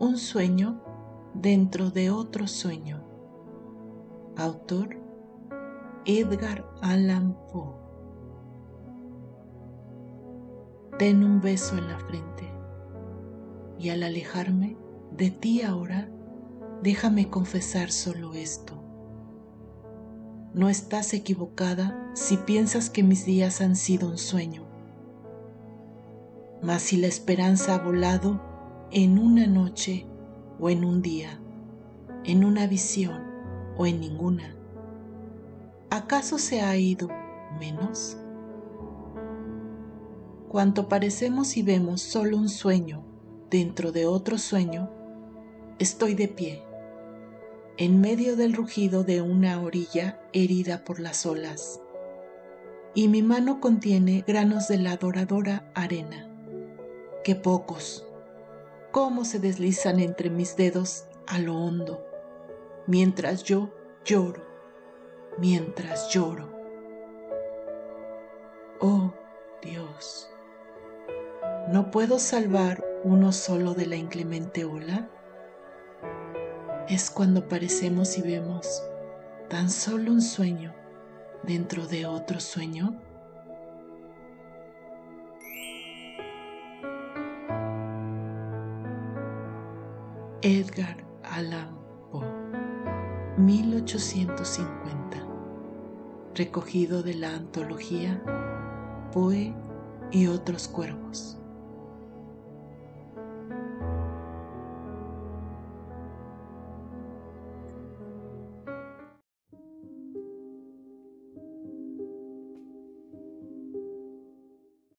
Un sueño dentro de otro sueño. Autor Edgar Allan Poe. Ten un beso en la frente, y al alejarme de ti ahora, déjame confesar solo esto. No estás equivocada si piensas que mis días han sido un sueño. Mas si la esperanza ha volado en una noche o en un día, en una visión o en ninguna, ¿acaso se ha ido menos? Cuanto parecemos y vemos solo un sueño dentro de otro sueño, estoy de pie, en medio del rugido de una orilla herida por las olas, y mi mano contiene granos de la doradora arena, que pocos, cómo se deslizan entre mis dedos a lo hondo, mientras yo lloro, mientras lloro. Oh Dios, ¿no puedo salvar uno solo de la inclemente ola? Es cuando parecemos y vemos tan solo un sueño dentro de otro sueño. Edgar Allan Poe, 1850. Recogido de la antología Poe y otros cuervos.